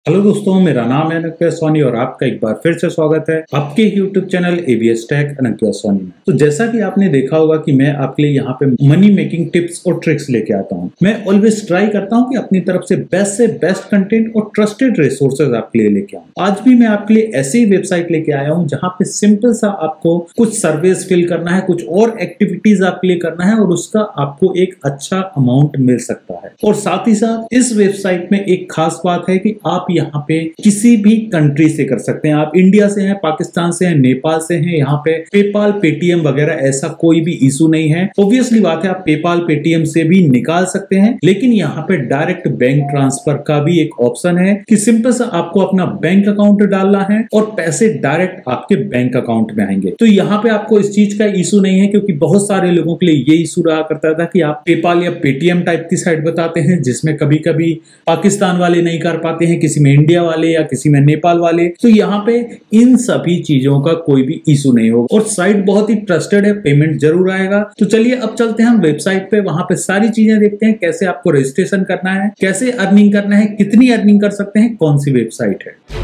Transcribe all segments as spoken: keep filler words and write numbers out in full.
Hello दोस्तों, मेरा नाम है अनंत सोनी और आपका एक बार फिर से स्वागत है आपके YouTube channel ABS tech Anant Soni में। तो जैसा कि आपने देखा होगा कि मैं आपके लिए यहाँ पे मनी मेकिंग टिप्स और ट्रिक्स लेके आता हूँ। मैं ऑलवेज ट्राई करता हूँ कि अपनी तरफ से बेस्ट से बेस्ट कंटेंट और ट्रस्टेड रिसोर्सेज आपके लिए लेके आऊँ। आज भी मैं आपके लिए ऐसी ही वेबसाइट लेके आया हूँ जहाँ पे सिंपल सा आपको कुछ सर्वेस फिल करना है, कुछ और एक्टिविटीज आपके लिए करना है और उसका आपको एक अच्छा अमाउंट मिल सकता है। और साथ ही साथ इस वेबसाइट में एक खास बात है कि आप यहाँ पे किसी भी कंट्री से कर सकते हैं। आप इंडिया से हैं, पाकिस्तान से हैं, नेपाल से हैं, यहाँ पे पेपाल, पेटीएम वगैरह ऐसा कोई भी इशू नहीं है। ऑब्वियसली बात है, आप पेपाल, पेटीएम से भी निकाल सकते हैं, लेकिन यहाँ पे डायरेक्ट बैंक ट्रांसफर का भी एक ऑप्शन है कि सिंपल सा आपको अपना बैंक अकाउंट डालना है और पैसे डायरेक्ट आपके बैंक अकाउंट में आएंगे। तो यहाँ पे आपको इस चीज का इशू नहीं है, क्योंकि बहुत सारे लोगों के लिए ये इशू रहा करता था कि आप पेपाल या पेटीएम टाइप की साइट बताते हैं, जिसमें कभी कभी पाकिस्तान वाले नहीं कर पाते हैं, किसी में इंडिया वाले या किसी में नेपाल वाले। तो यहाँ पे इन सभी चीजों का कोई भी इशू नहीं होगा और साइट बहुत ही ट्रस्टेड है, पेमेंट जरूर आएगा। तो चलिए अब चलते हैं हम वेबसाइट पे, वहां पे सारी चीजें देखते हैं, कैसे आपको रजिस्ट्रेशन करना है, कैसे अर्निंग करना है, कितनी अर्निंग कर सकते हैं, कौन सी वेबसाइट है।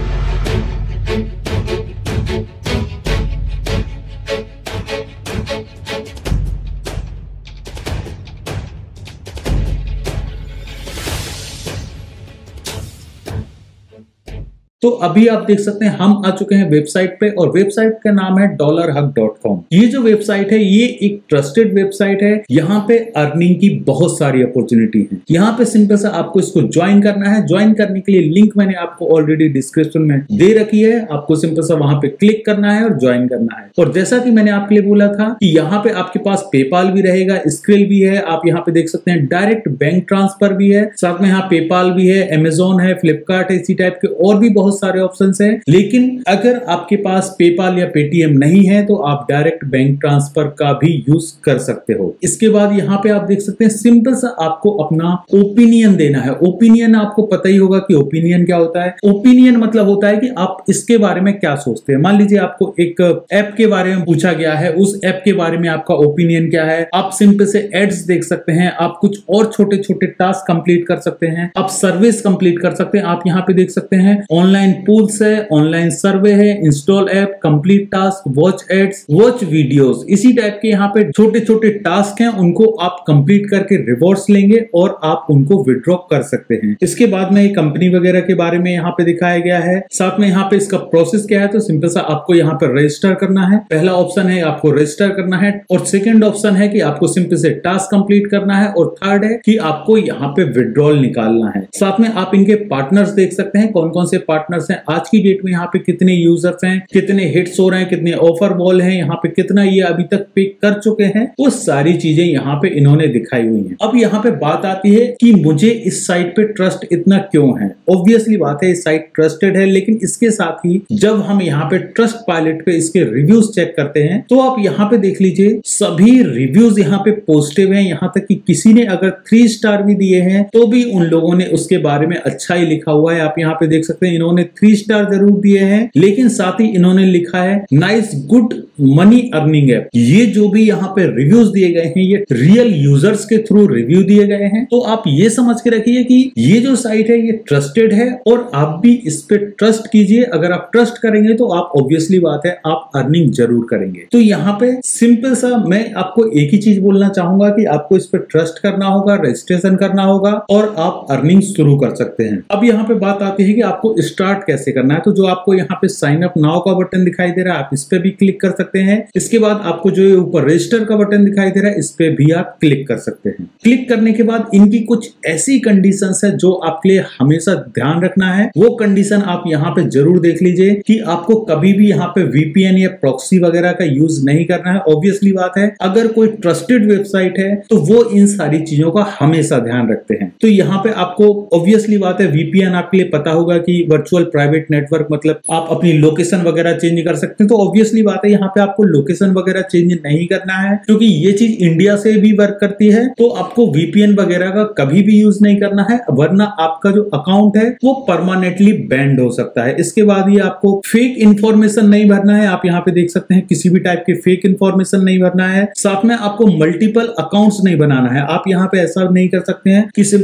तो अभी आप देख सकते हैं हम आ चुके हैं वेबसाइट पे और वेबसाइट का नाम है डॉलर हक डॉट कॉम। ये जो वेबसाइट है ये एक ट्रस्टेड वेबसाइट है। यहाँ पे अर्निंग की बहुत सारी अपॉर्चुनिटी है। यहाँ पे सिंपल सा आपको इसको ज्वाइन करना है। ज्वाइन करने के लिए लिंक मैंने आपको ऑलरेडी डिस्क्रिप्शन में दे रखी है। आपको सिंपल सा वहां पे क्लिक करना है और ज्वाइन करना है। और जैसा कि मैंने आपके लिए बोला था कि यहाँ पे आपके पास पेपाल भी रहेगा, स्क्रिल भी है, आप यहाँ पे देख सकते हैं डायरेक्ट बैंक ट्रांसफर भी है, साथ में यहाँ पेपाल भी है, अमेजोन है, फ्लिपकार्ट है, इसी टाइप के और भी बहुत सारे ऑप्शंस हैं। लेकिन अगर आपके पास पेपाल या पेटीएम नहीं है तो आप डायरेक्ट बैंक ट्रांसफर का भी यूज कर सकते हो। इसके बाद यहाँ पे आप देख सकते हैं सिंपल सा आपको अपना ओपिनियन देना है। ओपिनियन आपको पता ही होगा कि ओपिनियन क्या होता है। ओपिनियन मतलब होता है कि आप इसके बारे में क्या सोचते हैं। मान लीजिए आपको एक ऐप के बारे में पूछा गया है, उस ऐप के बारे में आपका ओपिनियन क्या है। आप सिंपल से एड्स देख सकते हैं, आप कुछ और छोटे छोटे टास्क कंप्लीट कर सकते हैं, आप सर्विस कंप्लीट कर सकते हैं। आप यहाँ पे देख सकते हैं ऑनलाइन पूल्स है, ऑनलाइन सर्वे है, install app, complete task, watch ads, watch videos, इसी टाइप के यहाँ पे छोटे छोटे टास्क हैं, उनको आप कंप्लीट करके रिवॉर्ड्स लेंगे और आप उनको विड्रॉ कर सकते हैं। इसके बाद में कंपनी वगैरह के बारे में यहाँ पे दिखाया गया है। साथ में यहाँ पे इसका प्रोसेस क्या है, तो सिंपल सा आपको यहाँ पे रजिस्टर करना है। पहला ऑप्शन है आपको रजिस्टर करना है और सेकेंड ऑप्शन है कि आपको सिंपल से टास्क कंप्लीट करना है और थर्ड है कि आपको यहाँ पे विड्रॉल निकालना है। साथ में आप इनके पार्टनर्स देख सकते हैं, कौन कौन से पार्टनर्स हैं आज की डेट में, यहाँ पे कितने यूजर्स हैं, कितने हिट्स हो रहे हैं, कितने ऑफर बॉल हैं, यहाँ पे कितना ये अभी तक पे कर चुके हैं, वो सारी चीजें यहाँ पे इन्होंने दिखाई हुई हैं। अब यहाँ पे बात आती है कि मुझे इस साइट पे ट्रस्ट इतना क्यों है। ऑब्वियसली बात है, इस साइट ट्रस्टेड है, लेकिन इसके साथ ही जब हम यहाँ पे ट्रस्ट पायलट पे इसके रिव्यूज चेक करते हैं तो आप यहाँ पे देख लीजिए सभी रिव्यूज यहाँ पे पॉजिटिव हैं। यहाँ तक कि किसी ने अगर थ्री स्टार भी दिए हैं तो भी उन लोगों ने उसके बारे में अच्छा ही लिखा हुआ है। आप यहाँ पे देख सकते हैं इन्होंने थ्री स्टार जरूर दिए हैं, लेकिन साथ ही इन्होंने लिखा है nice good money earning app. ये जो भी यहाँ पे रिव्यूज दिए गए हैं ये रियल यूजर्स के थ्रू रिव्यू दिए गए हैं। तो आप ये समझ के रखिए कि ये जो साइट है ये ट्रस्टेड है और आप भी इस पे ट्रस्ट कीजिए। अगर आप ट्रस्ट करेंगे तो आप ऑब्वियसली बात है आप अर्निंग जरूर करेंगे। तो यहाँ पे सिंपल सा मैं आपको एक ही चीज बोलना चाहूंगा कि आपको इस पे ट्रस्ट करना होगा, रजिस्ट्रेशन करना होगा और आप अर्निंग शुरू कर सकते हैं। अब यहाँ पे बात आती है कि आपको स्टार्ट कैसे करना है। तो जो आपको यहाँ पे साइन अप नाउ का बटन दिखाई दे रहा है आप इस पे भी क्लिक कर सकते हैं। इसके बाद आपको जो ऊपर रजिस्टर का बटन दिखाई दे रहा है इस पे भी आप क्लिक कर सकते हैं। क्लिक करने के बाद इनकी कुछ ऐसी कंडीशंस है जो आपके लिए हमेशा ध्यान रखना है। वो कंडीशन आप यहाँ पे जरूर देख लीजिए कि आपको कभी भी यहाँ पे वीपीएन या प्रॉक्सी वगैरह का यूज नहीं करना है। ऑब्वियसली बात है अगर कोई ट्रस्टेड वेबसाइट है तो वो इन सारी चीजों का हमेशा ध्यान रखते हैं। तो यहाँ पे आपको ऑब्वियसली बात है वीपीएन आपके लिए पता होगा कि वर्चुअल प्राइवेट नेटवर्क, मतलब आप अपनी लोकेशन वगैरह चेंज कर सकते हैं। तो ऑब्वियसली बात है यहाँ पे आपको लोकेशन वगैरह चेंज नहीं करना है, क्योंकि ये चीज इंडिया से भी वर्क करती है। तो आपको वीपीएन वगैरह का कभी भी यूज नहीं करना है, वरना आपका जो अकाउंट है वो परमानेंटली बैंड हो सकता है। इसके बाद ये आपको फेक इंफॉर्मेशन नहीं भरना है। आप यहाँ पे देख सकते हैं किसी भी टाइप के फेक इंफॉर्मेशन नहीं भरना है। साथ में आपको मल्टीपल अकाउंट्स नहीं बनाना है। आप यहाँ पे ऐसा नहीं कर सकते हैं कि सिंपल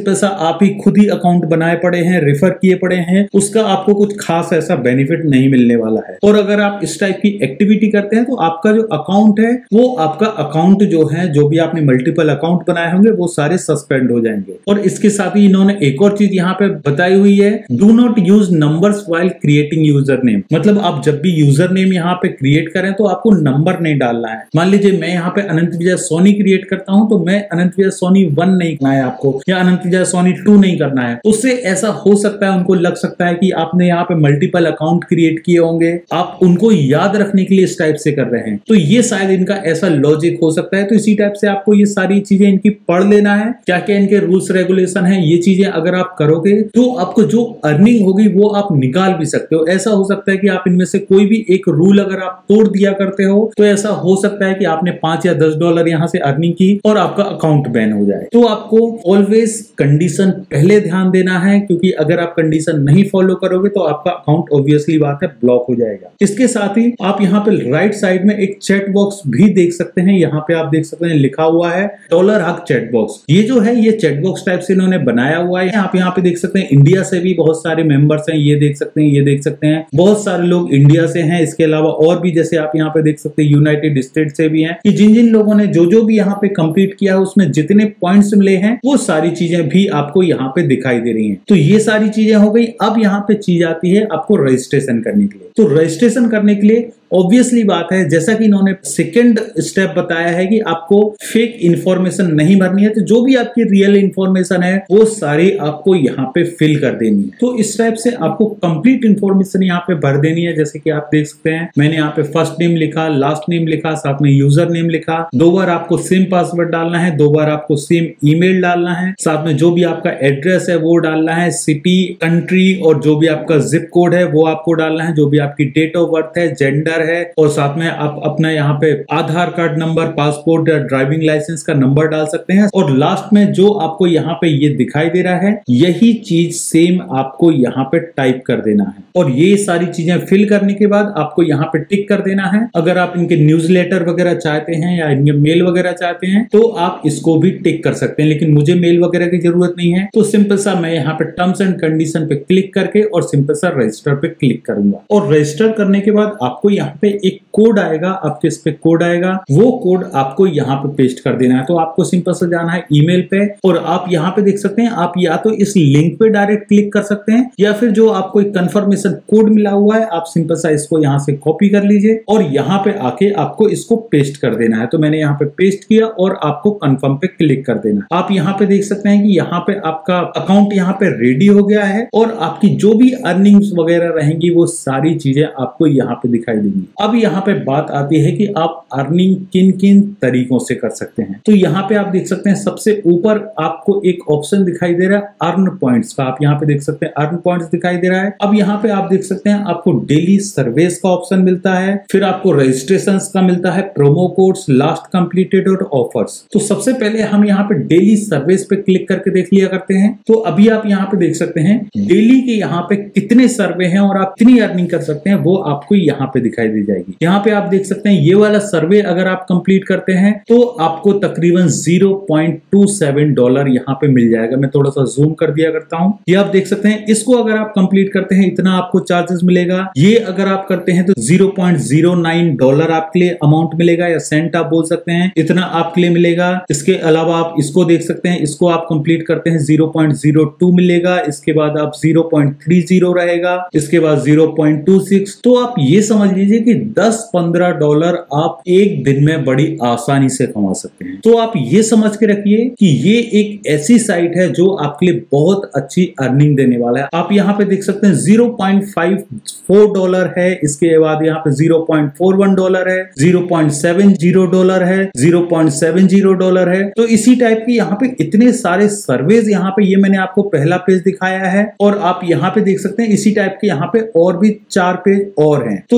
सिंपल सा आप ही खुद ही अकाउंट बनाए पड़े हैं, रेफर किए पड़े हैं, उसका आपको कुछ खास ऐसा बेनिफिट नहीं मिलने वाला है। और अगर आप इस टाइप की एक्टिविटी करते हैं तो आपका जो अकाउंट है वो आपका अकाउंट जो है, जो भी आपने मल्टीपल अकाउंट बनाए होंगे वो सारे सस्पेंड हो जाएंगे। और इसके साथ ही इन्होंने एक और चीज यहाँ पे बताई हुई है, do not use numbers while creating user name. मतलब आप जब भी यूजर नेम यहाँ पे क्रिएट करें तो आपको नंबर नहीं डालना है। मान लीजिए मैं यहाँ पे अनंत विजय सोनी क्रिएट करता हूं तो मैं अनंत विजय सोनी वन नहीं करना है आपको, या अनंत विजय सोनी टू नहीं करना है। उससे ऐसा हो सकता है, उनको लग सकता है कि आपने यहाँ पे मल्टीपल अकाउंट क्रिएट किए होंगे, आप उनको याद रखने के लिए इस टाइप से कर रहे हैं। तो ये शायद इनका ऐसा लॉजिक हो सकता है। तो इसी टाइप से आपको ये सारी चीजें इनकी पढ़ लेना है, क्या क्या इनके रूल्स रेगुलेशन है। ये चीजें अगर आप करोगे तो आपको जो अर्निंग होगी वो आप निकाल भी सकते हो। ऐसा हो सकता है कि आप इनमें से कोई भी एक रूल अगर आप तोड़ दिया करते हो तो ऐसा हो सकता है कि आपने पांच या दस डॉलर यहाँ से अर्निंग की और आपका अकाउंट बैन हो जाए। तो आपको ऑलवेज कंडीशन पहले ध्यान देना है, क्योंकि अगर आप कंडीशन नहीं फॉलो करोगे तो आपका अकाउंट ऑब्वियसली बात है ब्लॉक हो जाएगा। इसके साथ ही आप यहाँ पे राइट साइड में एक चैट बॉक्स भी देख सकते हैं। यहाँ पे आप देख सकते हैं लिखा हुआ है डॉलर हक चैट बॉक्स। ये जो है ये चैट बॉक्स टाइप से इन्होंने बनाया हुआ है। आप यहाँ पे देख सकते हैं इंडिया से भी बहुत सारे मेंबर्स हैं, ये देख सकते हैं, ये देख सकते हैं बहुत सारे लोग इंडिया से हैं। इसके अलावा और भी जैसे आप यहाँ पे देख सकते हैं यूनाइटेड स्टेट से भी हैं, कि जिन जिन लोगों ने जो जो भी यहाँ पे कंप्लीट किया है उसमें जितने पॉइंट्स मिले हैं वो सारी चीजें भी आपको यहाँ पे दिखाई दे रही हैं। तो ये सारी चीजें हो गई। अब यहाँ पे चीज आती है आपको रजिस्ट्रेशन करने के लिए। तो रजिस्ट्रेशन करने के लिए ऑब्वियसली बात है, जैसा कि इन्होंने सेकंड स्टेप बताया है कि आपको फेक इंफॉर्मेशन नहीं भरनी है। तो जो भी आपकी रियल इंफॉर्मेशन है वो सारी आपको यहाँ पे फिल कर देनी है। तो इस टाइप से आपको कंप्लीट इंफॉर्मेशन यहाँ पे भर देनी है। जैसे कि आप देख सकते हैं मैंने यहाँ पे फर्स्ट नेम लिखा, लास्ट नेम लिखा, साथ में यूजर नेम लिखा। दो बार आपको सेम पासवर्ड डालना है, दो बार आपको सेम ईमेल डालना है, साथ में जो भी आपका एड्रेस है वो डालना है, सिटी, कंट्री और जो भी आपका जिप कोड है वो आपको डालना है, जो भी आपकी डेट ऑफ बर्थ है, जेंडर है, और साथ में आप अपना यहाँ पे आधार कार्ड नंबर, पासपोर्ट या ड्राइविंग लाइसेंस का नंबर डाल सकते हैं। और लास्ट में जो आपको यहाँ पे ये दिखाई दे रहा है यही चीज सेम आपको यहाँ पे टाइप कर देना है। और ये सारी चीजें फिल करने के बाद आपको यहाँ पे टिक कर देना है। अगर आप इनके न्यूज़लेटर वगैरह चाहते हैं या इनके मेल वगैरह चाहते हैं तो आप इसको भी टिक कर सकते हैं, लेकिन मुझे मेल वगैरह की जरूरत नहीं है। तो सिंपल सा मैं यहाँ पे टर्म्स एंड कंडीशन पे क्लिक करके और सिंपल सा रजिस्टर पे क्लिक करूंगा। और रजिस्टर करने के बाद आपको यहाँ पे एक कोड आएगा, आपके इस पे कोड आएगा, वो कोड आपको यहाँ पे पेस्ट कर देना है। तो आपको सिंपल से जाना है ईमेल पे और आप यहाँ पे देख सकते हैं, आप या तो इस लिंक पे डायरेक्ट क्लिक कर सकते हैं या फिर जो आपको एक कंफर्मेशन कोड मिला हुआ है आप सिंपल सा इसको यहाँ से कॉपी कर लीजिए और यहाँ पे आके आपको इसको पेस्ट कर देना है। तो मैंने यहाँ पे पेस्ट किया और आपको कंफर्म पे क्लिक कर देना। आप यहाँ पे देख सकते हैं कि यहाँ पे आपका अकाउंट यहाँ पे रेडी हो गया है और आपकी जो भी अर्निंग्स वगैरह रहेंगी वो सारी चीजें आपको यहाँ पे दिखाई देंगी। अब यहाँ पे बात आती है कि आप अर्निंग किन किन तरीकों से कर सकते हैं। तो यहाँ पे आप देख सकते हैं सबसे ऊपर आपको एक ऑप्शन दिखाई दे रहा है अर्न पॉइंट्स का। आप यहाँ पे देख सकते हैं अर्न पॉइंट्स दिखाई दे रहा है। अब यहाँ पे आप देख सकते हैं आपको डेली सर्वेस का ऑप्शन मिलता है, फिर आपको रजिस्ट्रेशन का मिलता है, प्रोमो कोड्स, लास्ट कंप्लीटेड और ऑफर्स। तो सबसे पहले हम यहाँ पे डेली सर्वेस पे क्लिक करके देख लिया करते हैं। तो अभी आप यहाँ पे देख सकते हैं डेली के यहाँ पे कितने सर्वे हैं और आप कितनी अर्निंग कर सकते हैं वो आपको यहाँ पे दिखाई दे जाएगी। यहाँ पे आप देख सकते हैं ये वाला सर्वे अगर आप कंप्लीट करते हैं तो आपको तकरीबन zero point two seven dollar यहाँ पे मिल जाएगा। मैं थोड़ा सा जूम कर दिया करता हूँ। ये आप देख सकते हैं इसको अगर आप कंप्लीट करते हैं इतना आपको चार्जेस मिलेगा। ये अगर आप करते हैं तो zero point zero nine dollar आपके लिए अमाउंट मिलेगा या सेंट आप बोल सकते हैं, इतना आपके लिए मिलेगा। इसके अलावा आप इसको देख सकते हैं, इसको आप कंप्लीट करते हैं ज़ीरो पॉइंट ज़ीरो टू मिलेगा। इसके बाद आप ज़ीरो पॉइंट थ्री ज़ीरो रहेगा, इसके बाद ज़ीरो पॉइंट टू सिक्स। तो आप ये समझ लीजिए कि दस पंद्रह डॉलर आप एक दिन में बड़ी आसानी से कमा सकते हैं। तो आप ये समझ के रखिए कि ये एक ऐसी साइट है जो आपके लिए बहुत अच्छी अर्निंग देने वाला है। आप यहाँ पे देख सकते हैं zero point five four dollar है, इसके बाद यहाँ पे zero point four one dollar है, zero point seven zero dollar है, zero point seven zero dollar है। तो इसी टाइप की यहाँ पे इतने सारे सर्वेज यहाँ पे, ये मैंने आपको पहला पेज दिखाया है और आप यहाँ पे देख सकते हैं इसी टाइप के यहाँ पे और भी चार पेज और हैं। तो यहाँ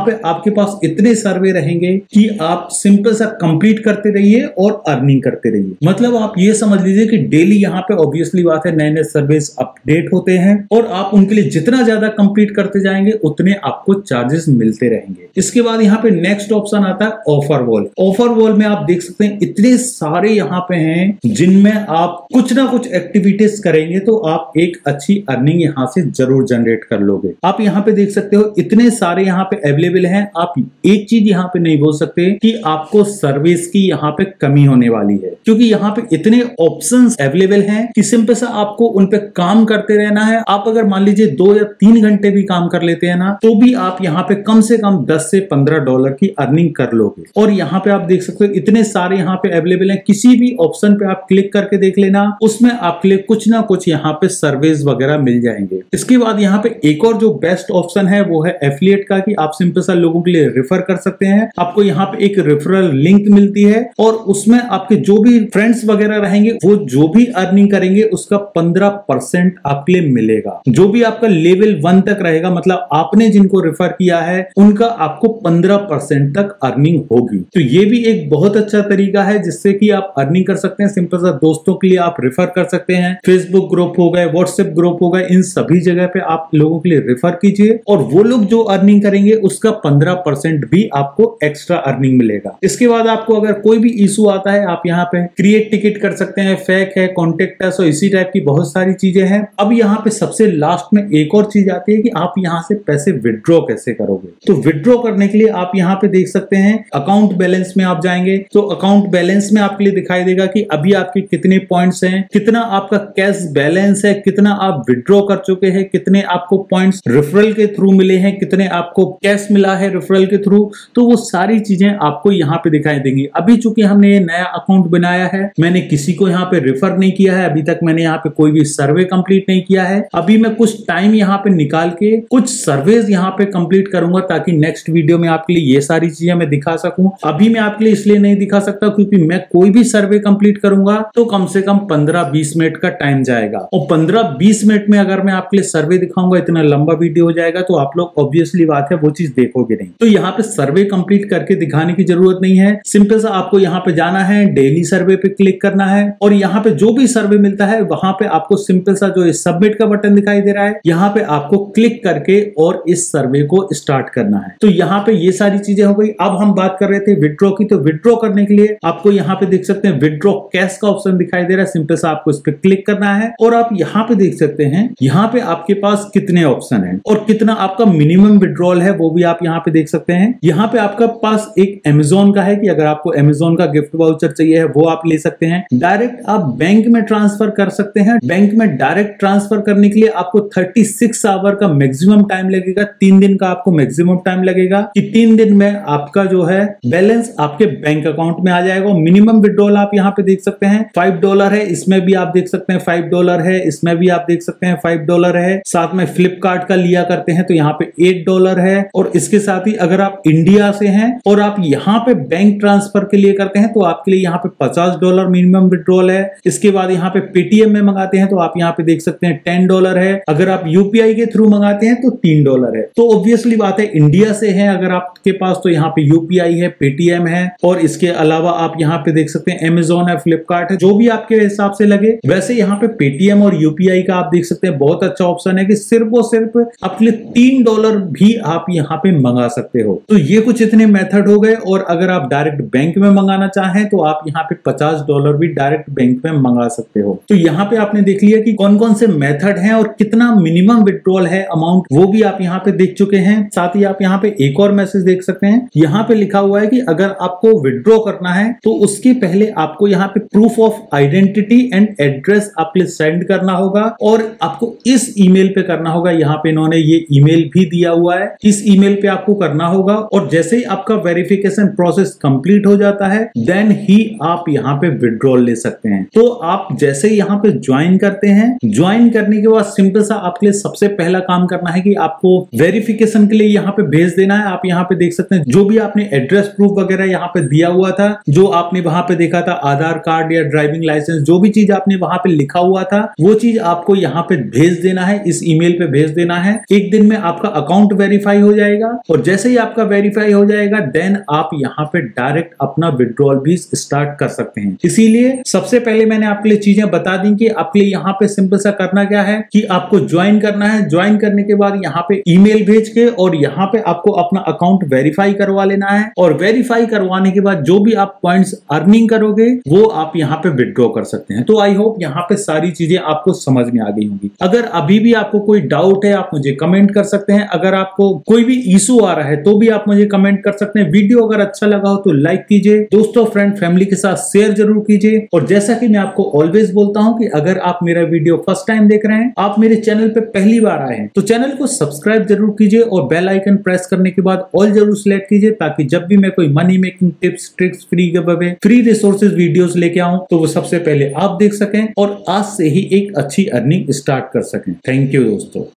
पे आपके पास इतने सर्वे रहेंगे कि आप सिंपल सा कंप्लीट करते रहिए और अर्निंग करते रहिए। मतलब आप ये समझ लीजिए कि डेली यहाँ पे ऑब्वियसली बात है नए नए सर्विस अपडेट होते हैं और आप उनके लिए जितना ज्यादा कंप्लीट करते जाएंगे उतने आपको चार्जेस मिलते रहेंगे। इसके बाद यहाँ पे नेक्स्ट ऑप्शन आता है ऑफर वॉल। ऑफर वॉल में आप देख सकते हैं इतने सारे यहाँ पे हैं जिनमें आप कुछ ना कुछ एक्टिविटीज करेंगे तो आप एक अच्छी अर्निंग यहाँ से जरूर जनरेट कर लोगे। आप यहाँ पे देख सकते हो इतने सारे यहाँ पे अवेलेबल हैं। आप एक चीज यहाँ पे नहीं बोल सकते कि आपको सर्विस की यहाँ पे कमी होने वाली है, क्योंकि यहाँ पे इतने ऑप्शंस अवेलेबल हैं कि सिंपल सा आपको उन पे काम करते रहना है। आप अगर मान लीजिए दो या तीन घंटे भी काम कर लेते हैं ना तो भी आप यहाँ पे कम से कम दस से पंद्रह डॉलर की अर्निंग कर लोगे। और यहाँ पे आप देख सकते हो इतने सारे यहाँ पे अवेलेबल हैं। किसी भी ऑप्शन पे आप क्लिक करके देख लेना, उसमें आपके लिए कुछ ना कुछ यहाँ पे सर्विस वगैरह मिल जाएंगे। इसके बाद यहाँ पे एक और जो बेस्ट ऑप्शन है वो है एफिलिएट का, कि आप सिंपल सा लोगों के लिए रेफर कर सकते हैं। आपको यहाँ पे एक रेफरल लिंक मिलती है और उसमें आपके जो भी फ्रेंड्स वगैरह रहेंगे वो जो भी अर्निंग करेंगे उसका पंद्रह परसेंट आपके लिए मिलेगा। जो भी आपका लेवल वन तक रहेगा, मतलब आपने जिनको रेफर किया है उनका आपको पंद्रह परसेंट तक अर्निंग होगी। तो ये भी एक बहुत अच्छा तरीका है जिससे कि आप अर्निंग कर सकते हैं। सिंपल सा दोस्तों के लिए आप रेफर कर सकते हैं। फेसबुक ग्रुप हो गए, व्हाट्सएप ग्रुप हो गए, इन सभी जगह पे आप लोगों के लिए रेफर कीजिए और वो लोग जो अर्निंग करेंगे उसका पंद्रह परसेंट भी आपको एक्स्ट्रा अर्निंग मिलेगा। इसके बाद आपको अगर कोई भी इशू आता है आप यहाँ पे क्रिएट टिकट कर सकते हैं, फेक है, कॉन्टेक्ट अस और इसी टाइप की बहुत सारी चीजें हैं। अब यहाँ पे सबसे लास्ट में एक और चीज आती है कि आप यहाँ से पैसे विड्रॉ कैसे करोगे। तो विड्रॉ करने के लिए आप यहाँ पे देख सकते हैं अकाउंट बैलेंस में आप जाएंगे तो अकाउंट बैलेंस में आपके लिए दिखाई देगा कि अभी आपके कितने पॉइंट्स हैं, कितना आपका कैश बैलेंस है, कितना आप विड्रॉ कर चुके हैं, कितने आपको पॉइंट्स रेफरल के थ्रू मिले हैं, कितने आपको कैश मिला है रेफरल के थ्रू। तो वो सारी चीजें आपको यहाँ पे दिखाई देंगी। अभी चूंकि हमने ये नया अकाउंट बनाया है, मैंने किसी को यहाँ पे रेफर नहीं किया है, अभी तक मैंने यहाँ पे कोई भी सर्वे कंप्लीट नहीं किया है। अभी मैं कुछ टाइम यहाँ पे निकाल के कुछ सर्वेज यहाँ पे कंप्लीट करूंगा ताकि नेक्स्ट वीडियो में आपके लिए ये सारी चीजें मैं दिखा सकूं। अभी मैं आपके लिए इसलिए नहीं दिखा सकता क्योंकि मैं कोई भी सर्वे कंप्लीट करूंगा तो कम से कम पंद्रह बीस मिनट का टाइम जाएगा और पंद्रह बीस मिनट में अगर मैं आपके लिए सर्वे दिखाऊंगा इतना लंबा वीडियो हो जाएगा तो आप लोग ऑब्वियसली बात है वो चीज देखोगे नहीं। तो यहाँ पे सर्वे कंप्लीट करके दिखाने की जरूरत नहीं है। सिंपल सा आपको यहाँ पे जाना है, डेली सर्वे पे क्लिक करना है और यहाँ पे जो भी सर्वे मिलता है वहां पे आपको सिंपल सा जो सबमिट का बटन दिखाई दे रहा है यहाँ पे आपको क्लिक करके और इस सर्वे को स्टार्ट करना है। तो यहाँ पे ये सारी चीजें हो गई। अब हम बात कर रहे थे विड्रॉ की, तो विड्रॉ करने के लिए आपको यहाँ पे देख सकते हैं विड्रॉ कैश का ऑप्शन दिखाई दे रहा है। सिंपल सा आपको इस पे क्लिक करना है और आप यहाँ पे देख सकते हैं यहाँ पे आपके पास कितने ऑप्शन हैं और कितना आपका मिनिमम विड्रॉल है वो भी आप यहाँ पे देख सकते हैं। यहाँ पे आपका पास एक अमेजोन का है कि अगर आपको अमेजोन का गिफ्ट वाउचर चाहिए है वो आप ले सकते हैं। डायरेक्ट आप बैंक में ट्रांसफर कर सकते हैं। बैंक में डायरेक्ट ट्रांसफर करने के लिए आपको थर्टी सिक्स आवर का मैक्सिमम टाइम लगेगा, तीन दिन का आपको मैक्सिमम टाइम लगेगा कि तीन दिन में आपका जो है बैलेंस आपके बैंक अकाउंट में आ जाएगा। मिनिमम विड्रॉल आप यहाँ पे देख सकते हैं फाइव डॉलर है, इसमें भी आप देख सकते हैं फाइव डॉलर है, इसमें भी आप देख सकते हैं फाइव डॉलर है। साथ में फ्लिपकार्ट का लिया करते हैं तो यहाँ पे एट डॉलर है और इसके साथ ही अगर आप इंडिया से हैं और आप यहाँ पे बैंक ट्रांसफर के लिए करते हैं तो आपके लिए यहाँ पे पचास डॉलर मिनिमम विड्रॉल है। इसके बाद यहाँ पे पेटीएम में मंगाते हैं तो आप यहाँ पे देख सकते हैं टेन डॉलर है। अगर आप यूपीआई के थ्रू मंगाते हैं तो तीन डॉलर है। तो ऑब्वियसली बात है इंडिया से है अगर आपके पास तो यहाँ पे यूपीआई है, पेटीएम है और इसके अलावा आप यहाँ पे देख सकते हैं अमेजोन है, फ्लिपकार्ट है, जो भी आपके हिसाब से लगे। वैसे यहाँ पे पेटीएम और यूपीआई का आप देख सकते हैं बहुत अच्छा ऑप्शन है कि सिर्फ और सिर्फ आपके लिए तीन डॉलर भी आप यहाँ पे मंगा सकते हो। तो ये कुछ इतने मेथड हो गए और अगर आप डायरेक्ट बैंक में मंगाना चाहें तो आप यहाँ पे पचास डॉलर भी डायरेक्ट बैंक में मंगा सकते हो। तो यहाँ पे आपने देख लिया कि कौन कौन से मेथड हैं और कितना मिनिमम विड्रॉल है अमाउंट, वो भी आप यहाँ पे देख चुके हैं। साथ ही आप यहाँ पे एक और मैसेज देख सकते हैं, यहाँ पे लिखा हुआ है कि अगर आपको विड्रॉ करना है तो उसके पहले आपको यहाँ पे proof of identity and address आपके सेंड करना होगा और आपको इस ईमेल पे करना होगा। यहाँ पे इन्होंने ये ईमेल भी दिया हुआ है, इस ईमेल पे आपको करना होगा और जैसे ही आपका वेरिफिकेशन प्रोसेस कंप्लीट हो जाता है देन ही आप यहाँ पे विड्रॉल ले सकते हैं। तो आप जैसे ही यहाँ पे ज्वाइन करते हैं, ज्वाइन करने के बाद सिंपल सा आपके लिए सबसे पहला काम करना है कि आपको वेरिफिकेशन के लिए यहाँ पे भेज देना है। आप यहाँ पे देख सकते हैं जो भी आपने एड्रेस प्रूफ वगैरह यहाँ पे दिया हुआ था, जो आपने वहां पे देखा था आधार कार्ड या ड्राइविंग लाइसेंस, जो भी चीज आपने वहां पे लिखा हुआ था वो चीज आपको यहाँ पे भेज देना है, इस ईमेल पे भेज देना है। एक दिन में आपका अकाउंट वेरीफाई हो जाएगा और जैसे ही आपका वेरीफाई हो जाएगा देन आप यहाँ पे डायरेक्ट अपना विड्रॉल भी स्टार्ट कर सकते हैं। इसीलिए सबसे पहले मैंने आपके लिए चीजें बता दी कि आपके लिए यहाँ पे सिंपल सा करना क्या है कि आपको ज्वाइन करना है। ज्वाइन करने के बाद यहाँ पे ईमेल भेज के और यहाँ पे आपको अपना अकाउंट वेरीफाई करवा लेना है और वेरीफाई करवाने के बाद जो भी आप पॉइंट्स अर्निंग करोगे वो आप यहाँ पे विड्रॉ कर सकते हैं। तो आई होप यहाँ पे सारी चीजें आपको समझ में आ गई होंगी। अगर अभी भी आपको कोई डाउट है आप मुझे कमेंट कर सकते हैं। अगर आपको कोई भी इशू आ रहा है तो भी आप मुझे कमेंट कर सकते हैं। वीडियो अगर अच्छा लगा हो तो लाइक कीजिए, दोस्तों फ्रेंड फैमिली के साथ शेयर जरूर कीजिए। और जैसा कि मैं आपको ऑलवेज बोलता हूं कि अगर आप मेरा वीडियो फर्स्ट टाइम देख रहे हैं, आप मेरे चैनल पे पहली बार आए हैं तो चैनल को सब्सक्राइब जरूर कीजिए और बेल आइकन प्रेस करने के बाद ऑल जरूर सिलेक्ट कीजिए ताकि जब भी मैं कोई money making tips tricks free giveaway free resources videos लेके आऊं तो वो सबसे पहले आप देख सकें और आज से ही एक अच्छी अर्निंग स्टार्ट कर सकें। थैंक यू दोस्तों।